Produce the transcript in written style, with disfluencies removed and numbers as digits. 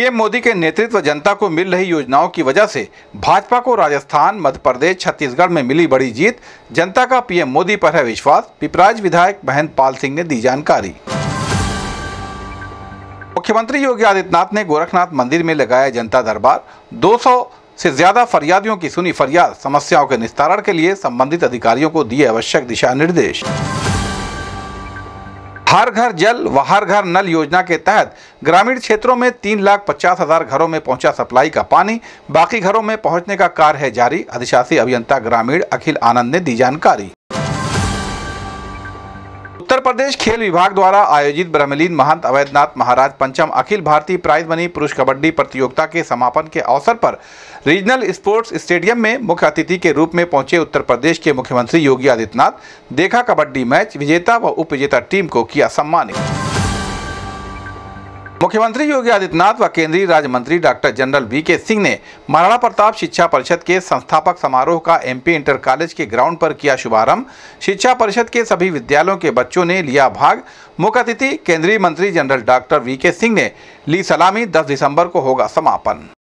PM Modi के नेतृत्व जनता को मिल रही योजनाओं की वजह से भाजपा को राजस्थान, मध्य प्रदेश, छत्तीसगढ़ में मिली बड़ी जीत। जनता का पीएम मोदी पर है विश्वास। पिपराइच विधायक महेंद्र पाल सिंह ने दी जानकारी। मुख्यमंत्री योगी आदित्यनाथ ने गोरखनाथ मंदिर में लगाया जनता दरबार। 200 से ज्यादा फरियादियों की सुनी फरियाद। समस्याओं के निस्तारण के लिए संबंधित अधिकारियों को दिए आवश्यक दिशा निर्देश। हर घर जल व हर घर नल योजना के तहत ग्रामीण क्षेत्रों में 3,50,000 घरों में पहुंचा सप्लाई का पानी। बाकी घरों में पहुंचने का कार्य है जारी। अधिशासी अभियंता ग्रामीण अखिल आनंद ने दी जानकारी। उत्तर प्रदेश खेल विभाग द्वारा आयोजित ब्रह्मलीन महंत अवैधनाथ महाराज पंचम अखिल भारतीय प्राइज मनी पुरुष कबड्डी प्रतियोगिता के समापन के अवसर पर रीजनल स्पोर्ट्स स्टेडियम में मुख्य अतिथि के रूप में पहुंचे उत्तर प्रदेश के मुख्यमंत्री योगी आदित्यनाथ। देखा कबड्डी मैच, विजेता व उप विजेता टीम को किया सम्मानित। मुख्यमंत्री योगी आदित्यनाथ व केंद्रीय राज्य मंत्री डॉक्टर जनरल वीके सिंह ने महाराणा प्रताप शिक्षा परिषद के संस्थापक समारोह का एमपी इंटर कॉलेज के ग्राउंड पर किया शुभारंभ। शिक्षा परिषद के सभी विद्यालयों के बच्चों ने लिया भाग। मुख्य अतिथि केंद्रीय मंत्री जनरल डॉक्टर वीके सिंह ने ली सलामी। 10 दिसंबर को होगा समापन।